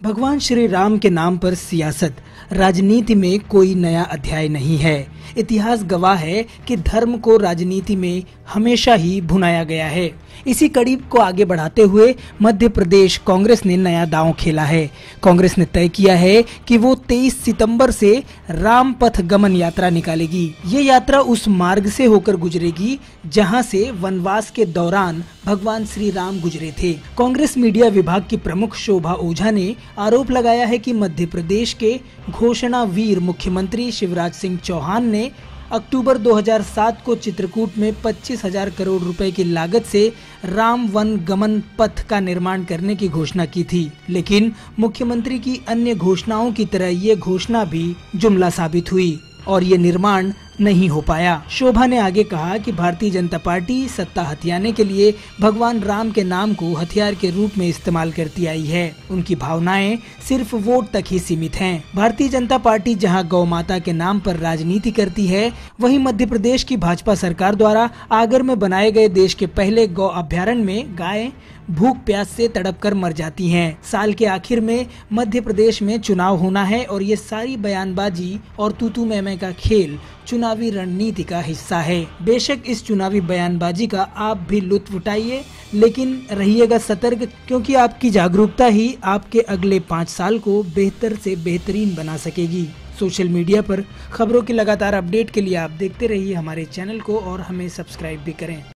भगवान श्री राम के नाम पर सियासत, राजनीति में कोई नया अध्याय नहीं है। इतिहास गवाह है कि धर्म को राजनीति में हमेशा ही भुनाया गया है। इसी कड़ी को आगे बढ़ाते हुए मध्य प्रदेश कांग्रेस ने नया दांव खेला है। कांग्रेस ने तय किया है कि वो 23 सितंबर से राम पथ गमन यात्रा निकालेगी। ये यात्रा उस मार्ग से होकर गुजरेगी जहां से वनवास के दौरान भगवान श्री राम गुजरे थे। कांग्रेस मीडिया विभाग की प्रमुख शोभा ओझा ने आरोप लगाया है कि मध्य प्रदेश के घोषणा वीर मुख्यमंत्री शिवराज सिंह चौहान ने अक्टूबर 2007 को चित्रकूट में 25,000 करोड़ रुपए की लागत से राम वन गमन पथ का निर्माण करने की घोषणा की थी, लेकिन मुख्यमंत्री की अन्य घोषणाओं की तरह ये घोषणा भी जुमला साबित हुई और ये निर्माण नहीं हो पाया। शोभा ने आगे कहा कि भारतीय जनता पार्टी सत्ता हथियाने के लिए भगवान राम के नाम को हथियार के रूप में इस्तेमाल करती आई है। उनकी भावनाएं सिर्फ वोट तक ही सीमित हैं। भारतीय जनता पार्टी जहां गौ माता के नाम पर राजनीति करती है, वहीं मध्य प्रदेश की भाजपा सरकार द्वारा आगर में बनाए गए देश के पहले गौ अभ्यारण्य में गायें भूख प्यास से तड़प कर मर जाती हैं। साल के आखिर में मध्य प्रदेश में चुनाव होना है और ये सारी बयानबाजी और तू मैं का खेल चुनावी रणनीति का हिस्सा है। बेशक इस चुनावी बयानबाजी का आप भी लुत्फ उठाइए, लेकिन रहिएगा सतर्क, क्योंकि आपकी जागरूकता ही आपके अगले 5 साल को बेहतर से बेहतरीन बना सकेगी। सोशल मीडिया पर खबरों की लगातार अपडेट के लिए आप देखते रहिए हमारे चैनल को और हमें सब्सक्राइब भी करें।